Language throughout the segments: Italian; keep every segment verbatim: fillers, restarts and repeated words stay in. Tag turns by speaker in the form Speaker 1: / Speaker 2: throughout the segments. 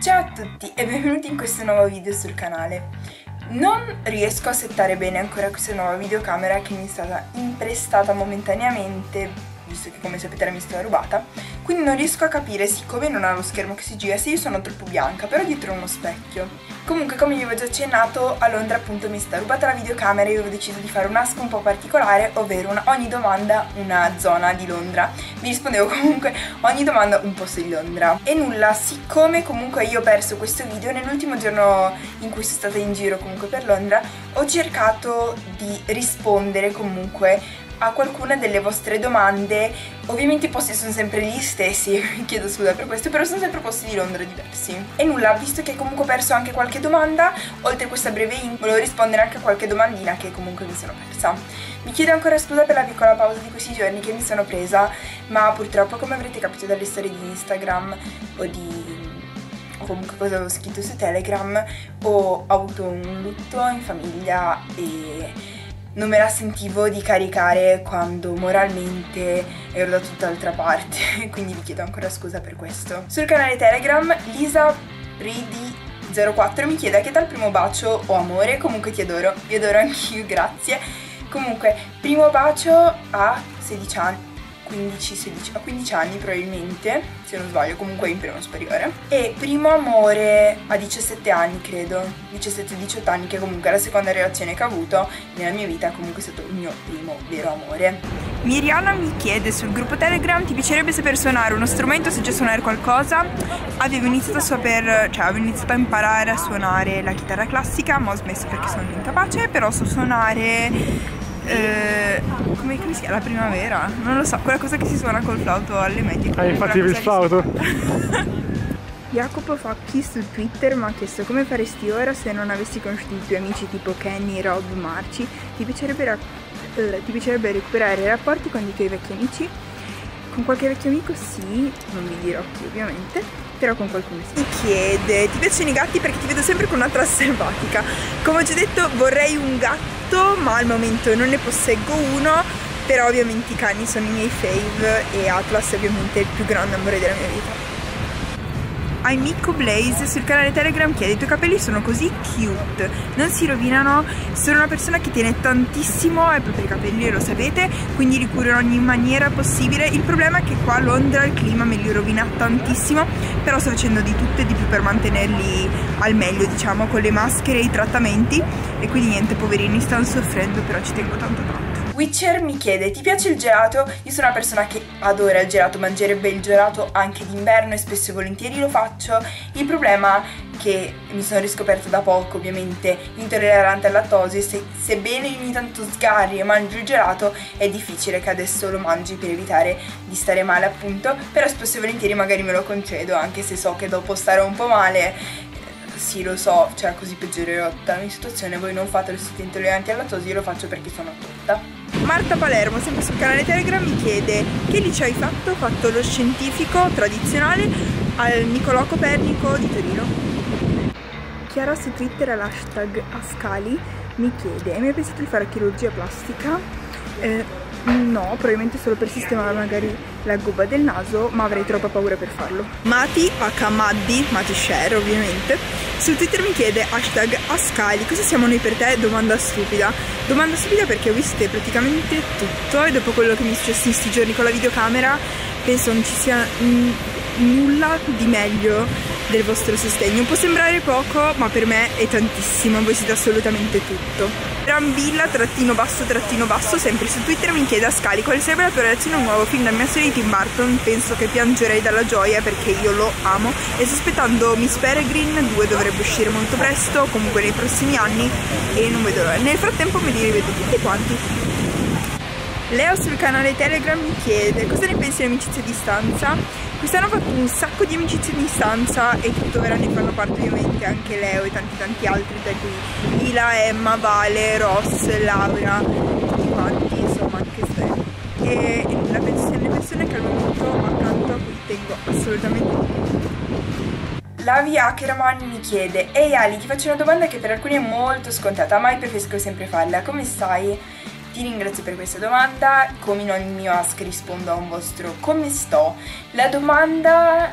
Speaker 1: Ciao a tutti e benvenuti in questo nuovo video sul canale. Non riesco a settare bene ancora questa nuova videocamera che mi è stata imprestata momentaneamente, visto che come sapete mi è stata rubata, quindi non riesco a capire, siccome non ha lo schermo che si gira, se io sono troppo bianca, però dietro uno specchio. Comunque, come vi avevo già accennato, a Londra appunto mi è stata rubata la videocamera e io avevo deciso di fare un ask un po' particolare, ovvero una, ogni domanda una zona di Londra. Vi rispondevo comunque ogni domanda un posto di Londra. E nulla, siccome comunque io ho perso questo video nell'ultimo giorno in cui sono stata in giro comunque per Londra, ho cercato di rispondere comunque a qualcuna delle vostre domande. Ovviamente i posti sono sempre gli stessi, vi chiedo scusa per questo, però sono sempre posti di Londra diversi. E nulla, visto che comunque ho perso anche qualche domanda, oltre a questa breve in, volevo rispondere anche a qualche domandina che comunque mi sono persa. Vi chiedo ancora scusa per la piccola pausa di questi giorni che mi sono presa, ma purtroppo, come avrete capito dalle storie di Instagram o di... o comunque cosa avevo scritto su Telegram, ho avuto un lutto in famiglia e non me la sentivo di caricare quando moralmente ero da tutt'altra parte, quindi vi chiedo ancora scusa per questo. Sul canale Telegram Lisa Ridi zero quattro mi chiede: che tal primo bacio o amore? Comunque ti adoro, vi adoro anch'io, grazie. Comunque, primo bacio a sedici anni, quindici sedici, a quindici anni probabilmente, se non sbaglio, comunque in primo superiore. E primo amore a diciassette anni, credo, diciassette diciotto anni, che comunque è la seconda relazione che ho avuto nella mia vita, comunque è stato il mio primo vero amore. Miriana mi chiede sul gruppo Telegram: ti piacerebbe saper suonare uno strumento, se già suonare qualcosa? Avevo iniziato a saper, cioè avevo iniziato a imparare a suonare la chitarra classica, ma ho smesso perché sono incapace, però so suonare... Eh, come si chiama? La primavera? Non lo so, quella cosa che si suona col flauto alle medie.
Speaker 2: Ah, infatti il flauto?
Speaker 1: Jacopo Facchi su Twitter mi ha chiesto: come faresti ora se non avessi conosciuto i tuoi amici tipo Kenny, Rob, Marci? Ti piacerebbe, eh, ti piacerebbe recuperare i rapporti con i tuoi vecchi amici? Con qualche vecchio amico sì, non vi dirò chi ovviamente, però con qualcuno sì. Mi chiede: ti piacciono i gatti? Perché ti vedo sempre con un'altra selvatica. Come ho già detto, vorrei un gatto, ma al momento non ne posseggo uno, però ovviamente i cani sono i miei fave e Atlas è ovviamente il più grande amore della mia vita. Aimiko Blaze sul canale Telegram chiede: i tuoi capelli sono così cute, non si rovinano? Sono una persona che tiene tantissimo ai propri capelli, lo sapete, quindi li curo in ogni maniera possibile. Il problema è che qua a Londra il clima me li rovina tantissimo, però sto facendo di tutto e di più per mantenerli al meglio, diciamo, con le maschere e i trattamenti, e quindi niente, poverini, stanno soffrendo, però ci tengo tanto tanto. Witcher mi chiede: ti piace il gelato? Io sono una persona che adora il gelato, mangerebbe il gelato anche d'inverno e spesso e volentieri lo faccio. Il problema è che mi sono riscoperta da poco, ovviamente, intollerante al lattosio, e se, sebbene ogni tanto sgarri e mangio il gelato, è difficile che adesso lo mangi per evitare di stare male, appunto, però spesso e volentieri magari me lo concedo, anche se so che dopo starò un po' male. Sì, lo so, cioè così peggiorerò tutta la mia situazione. Voi non fatelo se siete intolleranti al lattosio, io lo faccio perché sono totta. Marta Palermo, sempre sul canale Telegram, mi chiede: che liceo hai fatto? Ho fatto lo scientifico tradizionale al Niccolò Copernico di Torino. Chiara su Twitter all'hashtag Ascali mi chiede: hai mai pensato di fare chirurgia plastica? Eh, no, probabilmente solo per sistemare magari la gobba del naso, ma avrei troppa paura per farlo. Mati H Maddi, Mati Share ovviamente, su Twitter mi chiede hashtag Ascali: cosa siamo noi per te? Domanda stupida. Domanda stupida perché ho visto praticamente tutto, e dopo quello che mi è successo in questi giorni con la videocamera penso non ci sia nulla di meglio del vostro sostegno. Può sembrare poco, ma per me è tantissimo, voi siete assolutamente tutto. Brambilla trattino basso trattino basso sempre su Twitter mi chiede: Ascali, quale sarebbe la tua reazione a un nuovo film d'animazione di Tim Burton? Penso che piangerei dalla gioia perché io lo amo, e sto aspettando Miss Peregrine due, dovrebbe uscire molto presto, comunque nei prossimi anni, e non vedo l'ora. Nel frattempo me li rivedo tutti quanti. Leo sul canale Telegram mi chiede: cosa ne pensi di amicizie a distanza? Quest'anno ho fatto un sacco di amicizie a distanza e tuttora ne fanno parte ovviamente anche Leo e tanti tanti altri, da cui Ila, Emma, Vale, Ross, Laura, tutti quanti, insomma anche Sven. E la pensione delle persone che al momento accanto a cui tengo assolutamente di più. Lavi Ackerman mi chiede: ehi Ali, ti faccio una domanda che per alcuni è molto scontata, ma io preferisco sempre farla. Come stai? Ti ringrazio per questa domanda, come in ogni mio ask rispondo a un vostro come sto. La domanda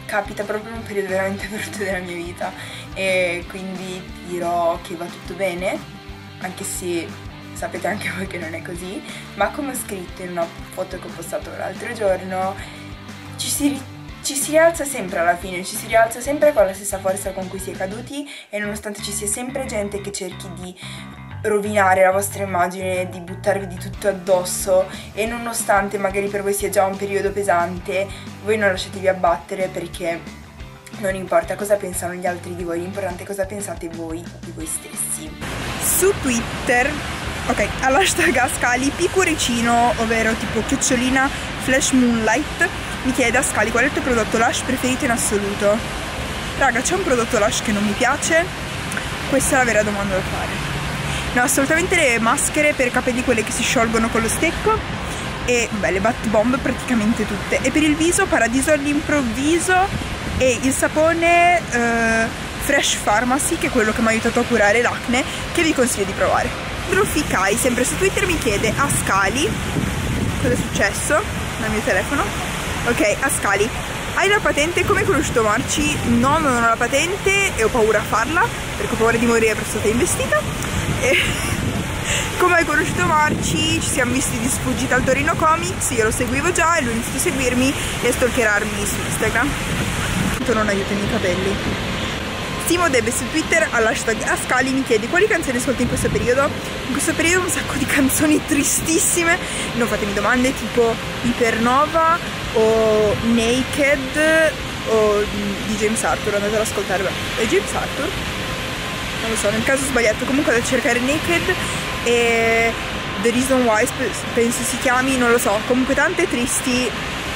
Speaker 1: capita proprio in un periodo veramente brutto della mia vita e quindi ti dirò che va tutto bene, anche se sapete anche voi che non è così, ma come ho scritto in una foto che ho postato l'altro giorno, ci si, ci si rialza sempre alla fine, ci si rialza sempre con la stessa forza con cui si è caduti, e nonostante ci sia sempre gente che cerchi di rovinare la vostra immagine, di buttarvi di tutto addosso, e nonostante magari per voi sia già un periodo pesante, voi non lasciatevi abbattere, perché non importa cosa pensano gli altri di voi, l'importante è cosa pensate voi di voi stessi. Su Twitter, ok, all'hashtag Ascali Picuricino, ovvero tipo chiocciolina Flash Moonlight, mi chiede: Ascali, qual è il tuo prodotto lash preferito in assoluto? Raga, c'è un prodotto lash che non mi piace? Questa è la vera domanda da fare. No, assolutamente le maschere per capelli, quelle che si sciolgono con lo stecco, e beh, le Bath Bomb praticamente tutte. E per il viso Paradiso all'improvviso e il sapone eh, Fresh Pharmacy, che è quello che mi ha aiutato a curare l'acne, che vi consiglio di provare. Druficai, sempre su Twitter, mi chiede: Ascali, cosa è successo? Dal mio telefono. Ok, Ascali, hai la patente? Come hai conosciuto Marci? No, non ho la patente e ho paura a farla, perché ho paura di morire per essere stata investita. E come hai conosciuto Marci? Ci siamo visti di sfuggita al Torino Comics, io lo seguivo già e lui ha iniziato a seguirmi e a stalkerarmi su Instagram. Non aiuta i miei capelli. Simo Debe su Twitter all'hashtag Ascali mi chiede: quali canzoni ascolti in questo periodo? In questo periodo un sacco di canzoni tristissime, non fatemi domande, tipo Ipernova o Naked o di James Arthur, andate ad ascoltare. È James Arthur? Non lo so, nel caso ho sbagliato, comunque da cercare Naked e The Reason Why penso si chiami, non lo so, comunque tante tristi.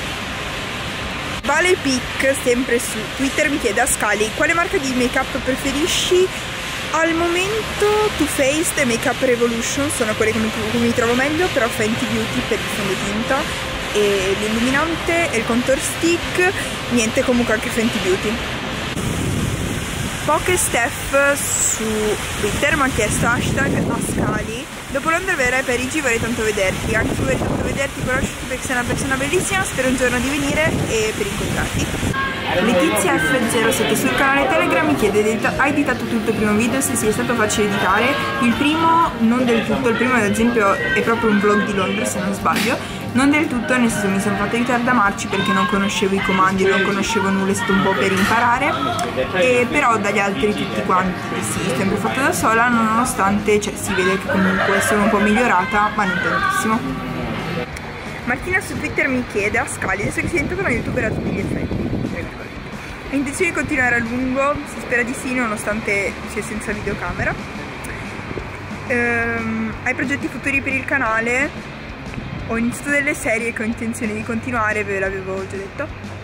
Speaker 1: Vale Pic, sempre su Twitter, mi chiede: Ascali, quale marca di make up preferisci? Al momento Too Faced e Make Up Revolution sono quelle che mi, che mi trovo meglio, però Fenty Beauty per il fondotinta e l'illuminante e il contour stick, niente, comunque anche Fenty Beauty. Poche Steph su Twitter mi ha chiesto hashtag Ascali: dopo Londra verrai a Parigi, vorrei tanto vederti. Anche tu vorrei tanto vederti, conoscerti perché sei una persona bellissima, spero un giorno di venire e per incontrarti. Letizia F zero sette sul canale Telegram mi chiede: hai editato tutto il primo video? Se sì, è stato facile editare. Il primo non del tutto, il primo ad esempio è proprio un vlog di Londra se non sbaglio. Non del tutto, nel senso mi sono fatta aiutare da Marci perché non conoscevo i comandi, non conoscevo nulla, è stato un po' per imparare, e però dagli altri tutti quanti sì, sempre fatta da sola, nonostante cioè, si vede che comunque sono un po' migliorata, ma non tantissimo. Martina su Twitter mi chiede: Ascali, adesso che sei diventata una youtuber a tutti gli effetti, hai intenzione di continuare a lungo? Si spera di sì, nonostante sia senza videocamera. Ehm, hai progetti futuri per il canale? Ho iniziato delle serie che ho intenzione di continuare, ve l'avevo già detto.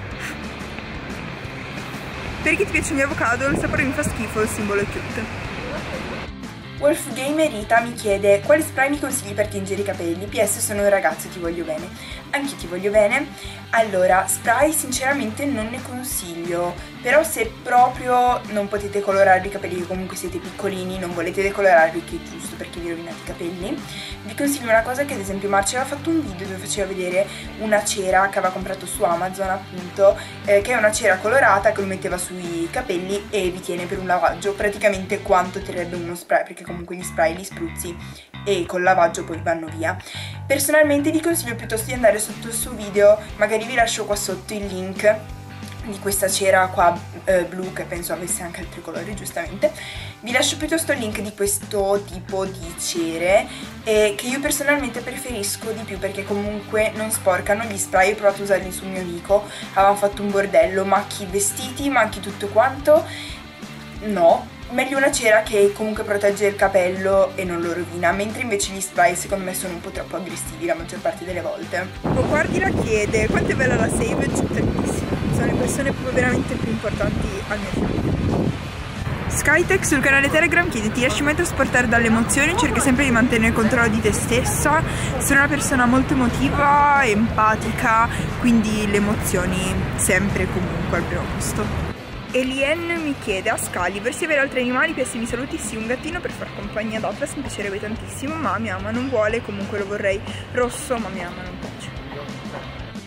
Speaker 1: Perché ti piace il mio avocado? Il sapore mi fa schifo, il simbolo è cute. Wolf Gamer Rita mi chiede: quali spray mi consigli per tingere i capelli? P S sono un ragazzo, ti voglio bene. Anche io ti voglio bene. Allora, spray sinceramente non ne consiglio, però se proprio non potete colorarvi i capelli, che comunque siete piccolini, non volete decolorarvi, che è giusto perché vi rovinate i capelli, vi consiglio una cosa che ad esempio Marci aveva fatto un video dove faceva vedere una cera che aveva comprato su Amazon, appunto, eh, che è una cera colorata che lo metteva sui capelli e vi tiene per un lavaggio praticamente quanto terrebbe uno spray, perché comunque gli spray li spruzzi e col lavaggio poi vanno via. Personalmente vi consiglio piuttosto di andare sotto il suo video, magari vi lascio qua sotto il link di questa cera qua eh, blu, che penso avesse anche altri colori giustamente. Vi lascio piuttosto il link di questo tipo di cere, eh, che io personalmente preferisco di più perché comunque non sporcano. Gli spray ho provato a usarli sul mio amico, avevano fatto un bordello, macchi i vestiti, macchi tutto quanto, no. Meglio una cera che comunque protegge il capello e non lo rovina, mentre invece gli spray secondo me sono un po' troppo aggressivi la maggior parte delle volte. Oh, guardi la chiede: quanto è bella la Savage? Tantissimo, sono le persone proprio veramente più importanti al mio fianco. Skytech sul canale Telegram chiede: ti lasci mai trasportare dalle emozioni? Cerchi sempre di mantenere il controllo di te stessa. Sono una persona molto emotiva, empatica, quindi le emozioni sempre e comunque al primo posto. Elien mi chiede: Ascali, vorresti avere altri animali? P S mi saluti, sì, un gattino per far compagnia ad Atlas, mi piacerebbe tantissimo, ma mia mamma non vuole, comunque lo vorrei rosso, ma mia mamma non piace.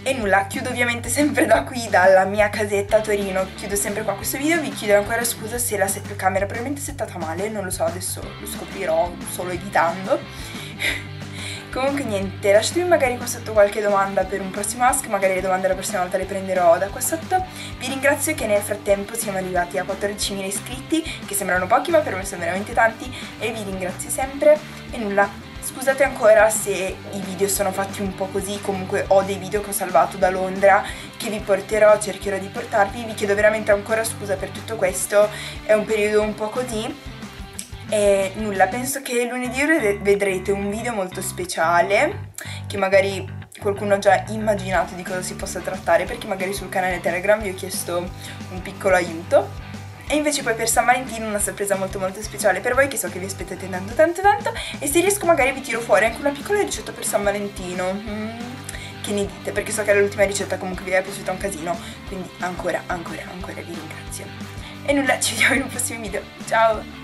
Speaker 1: E nulla, chiudo ovviamente sempre da qui, dalla mia casetta a Torino, chiudo sempre qua questo video. Vi chiedo ancora scusa se la camera probabilmente è settata male, non lo so, adesso lo scoprirò solo editando. Comunque niente, lasciatemi magari qua sotto qualche domanda per un prossimo ask, magari le domande la prossima volta le prenderò da qua sotto. Vi ringrazio che nel frattempo siamo arrivati a quattordicimila iscritti, che sembrano pochi ma per me sono veramente tanti, e vi ringrazio sempre. E nulla, scusate ancora se i video sono fatti un po' così, comunque ho dei video che ho salvato da Londra che vi porterò, cercherò di portarvi. Vi chiedo veramente ancora scusa per tutto questo, è un periodo un po' così. E nulla, penso che lunedì vedrete un video molto speciale, che magari qualcuno ha già immaginato di cosa si possa trattare, perché magari sul canale Telegram vi ho chiesto un piccolo aiuto. E invece poi per San Valentino una sorpresa molto molto speciale per voi, che so che vi aspettate tanto tanto tanto, e se riesco magari vi tiro fuori anche una piccola ricetta per San Valentino. Mm, che ne dite? Perché so che l'ultima ricetta comunque vi è piaciuta un casino, quindi ancora, ancora, ancora vi ringrazio. E nulla, ci vediamo in un prossimo video. Ciao!